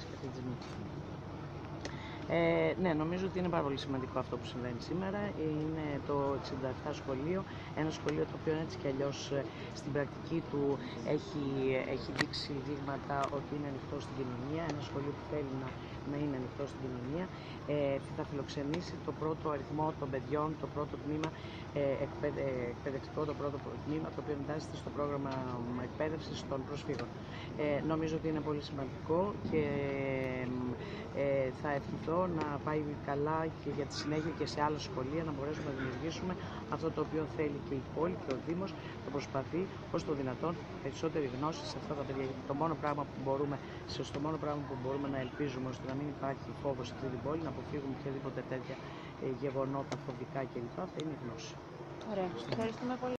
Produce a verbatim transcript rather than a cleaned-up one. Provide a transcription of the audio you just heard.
Κηφισίας και Αιτζημού. Ε, ναι, νομίζω ότι είναι πάρα πολύ σημαντικό αυτό που συμβαίνει σήμερα. Είναι το εξήντα επτά σχολείο, ένα σχολείο το οποίο έτσι κι αλλιώς στην πρακτική του έχει, έχει δείξει δείγματα ότι είναι ανοιχτό στην κοινωνία, ένα σχολείο που θέλει να, να είναι ανοιχτό στην κοινωνία. Ε, θα φιλοξενήσει το πρώτο αριθμό των παιδιών, το πρώτο τμήμα ε, εκπαιδε, εκπαιδευτικό, το πρώτο τμήμα το οποίο εντάσσεται στο πρόγραμμα εκπαίδευσης των προσφύγων. Ε, νομίζω ότι είναι πολύ σημαντικό και ε, θα ευχηθώ να πάει καλά και για τη συνέχεια και σε άλλα σχολεία, να μπορέσουμε να δημιουργήσουμε αυτό το οποίο θέλει και η πόλη και ο Δήμος, να προσπαθεί όσο το δυνατόν περισσότερη γνώση σε αυτά τα παιδιά. Γιατί το μόνο πράγμα που μπορούμε, το μόνο πράγμα που μπορούμε να ελπίζουμε ώστε να μην υπάρχει φόβος σε αυτή την πόλη, να αποφύγουμε οποιαδήποτε τέτοια γεγονότα φοβικά κλπ. Θα είναι η γνώση. Ωραία. Ευχαριστούμε πολύ.